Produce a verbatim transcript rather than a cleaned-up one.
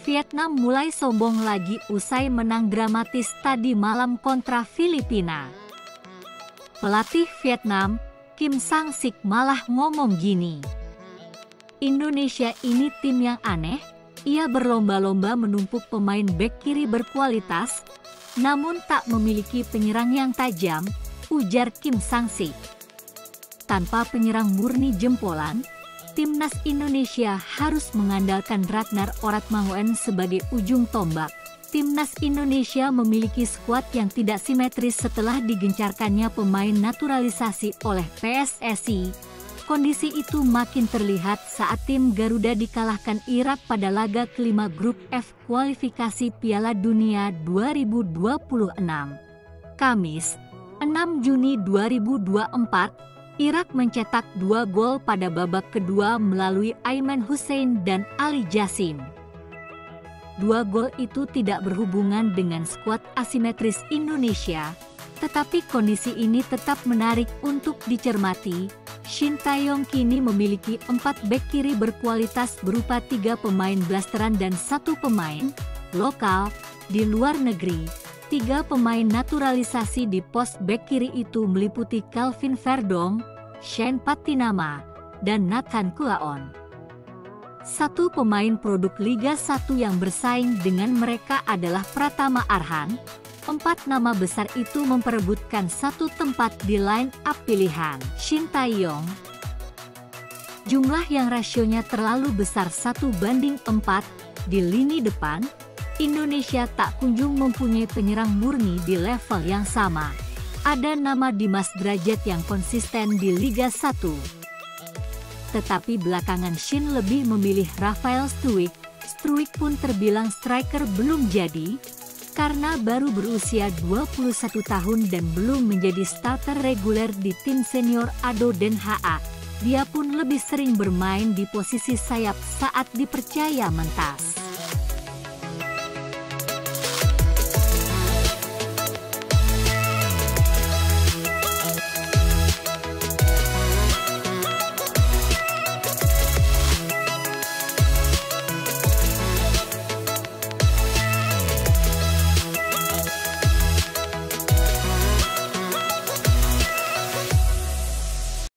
Vietnam mulai sombong lagi usai menang dramatis tadi malam kontra Filipina. Pelatih Vietnam, Kim Sang-sik malah ngomong gini, "Indonesia ini tim yang aneh, ia berlomba-lomba menumpuk pemain bek kiri berkualitas, namun tak memiliki penyerang yang tajam," ujar Kim Sang-sik. Tanpa penyerang murni jempolan, Timnas Indonesia harus mengandalkan Ragnar Oratmangoen sebagai ujung tombak. Timnas Indonesia memiliki skuad yang tidak simetris setelah digencarkannya pemain naturalisasi oleh P S S I. Kondisi itu makin terlihat saat tim Garuda dikalahkan Irak pada laga kelima grup F kualifikasi Piala Dunia dua ribu dua puluh enam. Kamis, enam Juni dua ribu dua puluh empat, Irak mencetak dua gol pada babak kedua melalui Aiman Hussein dan Ali Jassim. Dua gol itu tidak berhubungan dengan skuad asimetris Indonesia, tetapi kondisi ini tetap menarik untuk dicermati. Shin Tae-yong kini memiliki empat bek kiri berkualitas berupa tiga pemain blasteran dan satu pemain lokal di luar negeri. Tiga pemain naturalisasi di pos bek kiri itu meliputi Calvin Verdong, Shane Patinama, dan Nathan Kuaon. Satu pemain produk Liga satu yang bersaing dengan mereka adalah Pratama Arhan. Empat nama besar itu memperebutkan satu tempat di line up pilihan Shin Tae-yong. Jumlah yang rasionya terlalu besar satu banding empat di lini depan, Indonesia tak kunjung mempunyai penyerang murni di level yang sama. Ada nama Dimas Drajat yang konsisten di Liga satu. Tetapi belakangan Shin lebih memilih Rafael Struijk. Struijk pun terbilang striker belum jadi, karena baru berusia dua puluh satu tahun dan belum menjadi starter reguler di tim senior A D O Den Haag. Dia pun lebih sering bermain di posisi sayap saat dipercaya mentas.